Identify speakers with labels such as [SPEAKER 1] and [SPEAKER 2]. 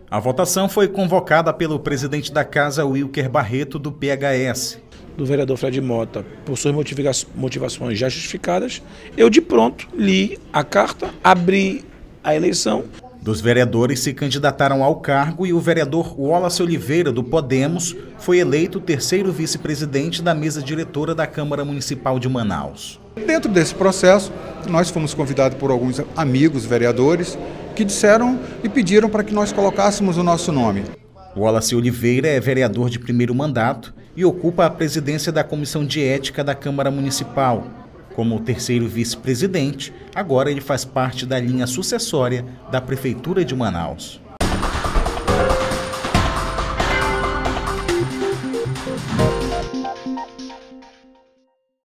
[SPEAKER 1] A votação foi convocada pelo presidente da Casa, Wilker Barreto, do PHS.
[SPEAKER 2] Do vereador Fred Mota, por suas motivações já justificadas, eu de pronto li a carta, abri a eleição.
[SPEAKER 1] Dos vereadores se candidataram ao cargo e o vereador Wallace Oliveira, do Podemos, foi eleito o terceiro vice-presidente da mesa diretora da Câmara Municipal de Manaus.
[SPEAKER 3] Dentro desse processo, nós fomos convidados por alguns amigos vereadores que disseram e pediram para que nós colocássemos o nosso nome.
[SPEAKER 1] Wallace Oliveira é vereador de primeiro mandato e ocupa a presidência da Comissão de Ética da Câmara Municipal. Como terceiro vice-presidente, agora ele faz parte da linha sucessória da Prefeitura de Manaus.